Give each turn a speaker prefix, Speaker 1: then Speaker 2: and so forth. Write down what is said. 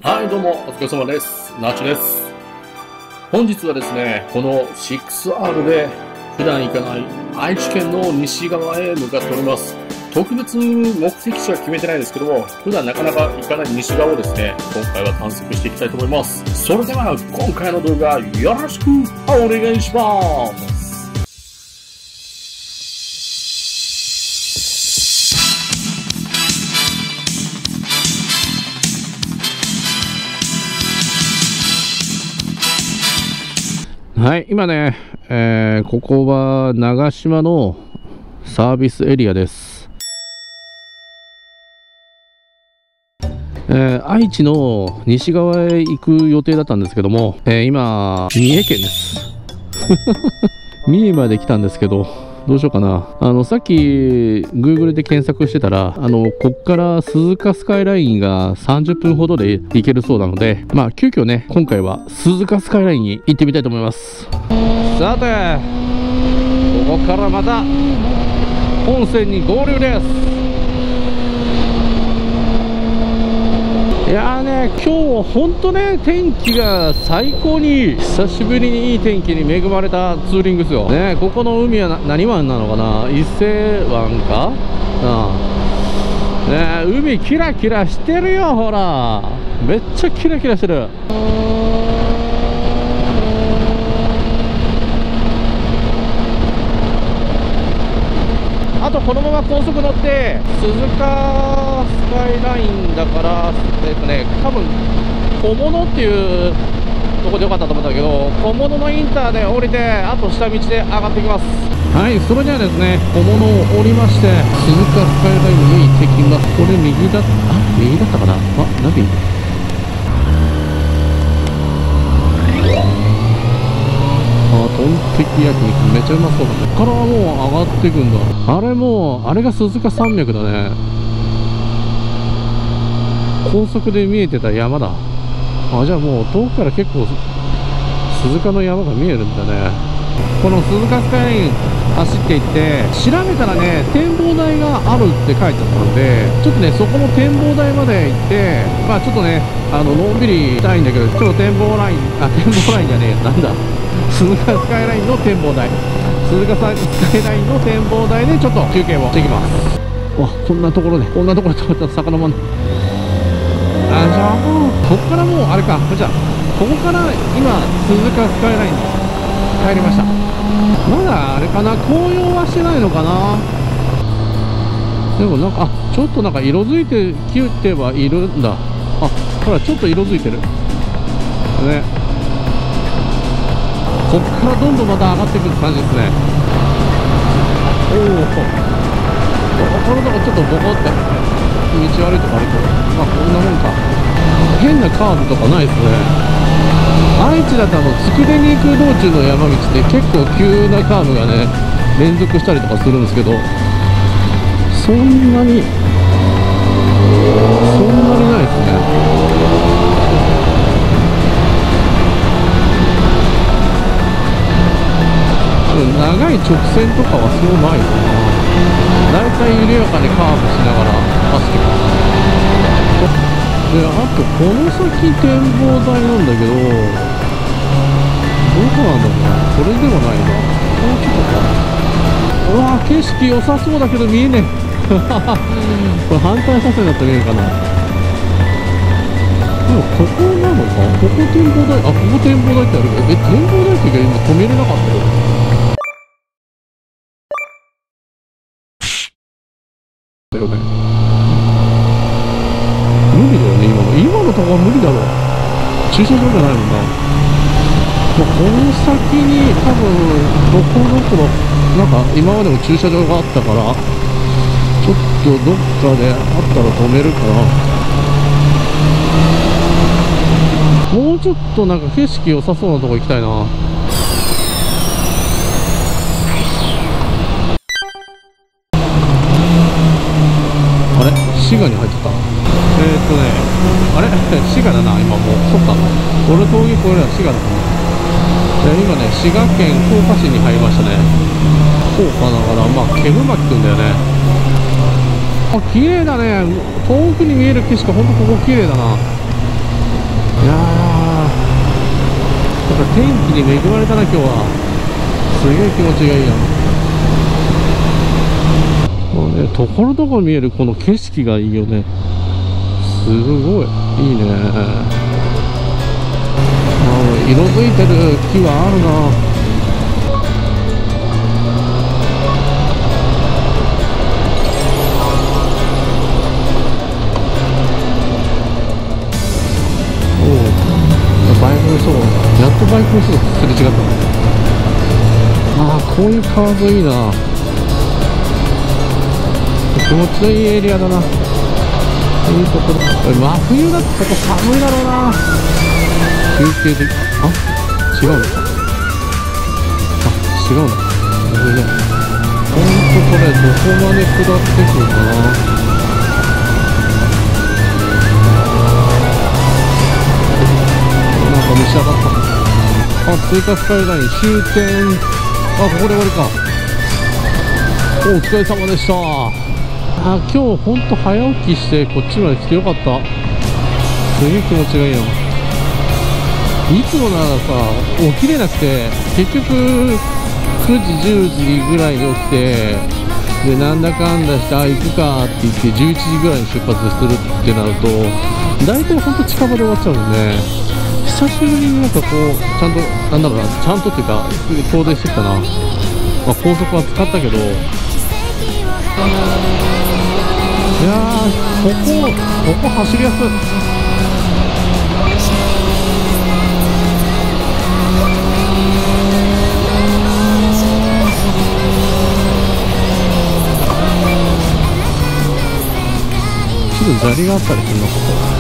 Speaker 1: はい、どうも、お疲れ様です。ナチュです。本日はですね、この 6R で普段行かない愛知県の西側へ向かっております。特別目的地は決めてないですけども、普段なかなか行かない西側をですね、今回は探索していきたいと思います。それでは、今回の動画よろしくお願いします。はい、今ね、ここは長島のサービスエリアです。愛知の西側へ行く予定だったんですけども、今、三重県です。三重まで来たんですけど、どうしようかな。さっき Google で検索してたら、こっから鈴鹿スカイラインが30分ほどで行けるそうなので、まあ急遽ね、今回は鈴鹿スカイラインに行ってみたいと思います。さて、ここからまた本線に合流です。いやーね、今日は本当ね、天気が最高に久しぶりにいい天気に恵まれたツーリングですよ。ね、ここの海は何湾なのかな、伊勢湾かな。ね、海キラキラしてるよ、ほら。めっちゃキラキラしてる。あとこのまま高速乗って鈴鹿スカイラインだから多分小物っていうとこでよかったと思うんだけど、小物のインターで降りて、あと下道で上がっていきます。はい、それではですね、小物を降りまして鈴鹿スカイラインに行ってきます。これ右だったかな。ナビトンテキ焼肉めっちゃうまそうだね。ここからもう上がっていくんだ。あれが鈴鹿山脈だね。高速で見えてた山だ。じゃあもう遠くから結構鈴鹿の山が見えるんだね。この鈴鹿スカイライン走っていって調べたらね、展望台があるって書いてあったので、ちょっとねそこの展望台まで行って、まあちょっとねのんびりしたいんだけど、ちょっと展望ラインじゃねえ、なんだ、鈴鹿スカイラインの展望台、鈴鹿スカイラインの展望台でちょっと休憩をしてきます。わ、こんなところで止まった魚もん。じゃあここからもうあれか。じゃあここから今鈴鹿スカイラインに帰りました。まだあれかな、紅葉はしてないのかな。でもなんかちょっとなんか色づいてきてはいるんだ。ほらちょっと色づいてるね。こっからどんどんまた上がっていく感じですね。このとこちょっとボコって道悪いとこあるけど、まあこんなもんか。変なカーブとかないですね。愛知だとつくべに行く道中の山道って結構急なカーブがね連続したりとかするんですけど、そんなにないですね。長い直線とかはそうないのかな。だいたい緩やかにカーブしながら走ってます。で、あとこの先展望台なんだけど、どこなんだろうな。これではないな。もうちょっとか。うわー、景色良さそうだけど見えねえ。これ反対車線だったら見えるかな。でもここなのか。ここ展望台、ここ展望台ってあるけど、展望台っていうか今止めれなかったよ。だよね。無理だよね、今のところは無理だろう。駐車場じゃないもんな。この先に多分どこなんか今までも駐車場があったから、ちょっとどっかであったら止めるかな。もうちょっとなんか景色良さそうなとこ行きたいな。あれ滋賀に入ってた。あれ滋賀だな、今もう。そっか。俺峠越えるのは滋賀だな。今ね、滋賀県福岡市に入りましたね。福岡だから、まあ、煙巻くんだよね。綺麗だね。遠くに見える景色、ほんとここ綺麗だな。 天気に恵まれたな今日は。すげえ気持ちがいいや。もうね、ところどころ見えるこの景色がいいよね。すごいいいね。色づいてる木はあるな。おお、バイクの人、やっとバイクの人とすれ違った。ああ、こういう川沿いいいな。気持ちのいいエリアだな。いいところ。真冬だってここ寒いだろうな。休憩で、あ、違うのか。あ、違うのか。ほんとこれどこまで下ってくるかな。なんか蒸し上がった。あ、追加スカイライン終点。あ、ここで終わりか。お疲れ様でした。あ、今日ほんと早起きしてこっちまで来てよかった。すげえ気持ちがいいな。いつもならさ、起きれなくて、結局、9時、10時ぐらいに起きて、で、なんだかんだして、あ、行くかって言って、11時ぐらいに出発するってなると、大体ほんと近場で終わっちゃうもんね。久しぶりになんかこう、ちゃんと、なんだろうな、ちゃんとっていうか、遠出してきたな。まあ、高速は使ったけど、いやー、ここ走りやすい。砂利があったりするのか。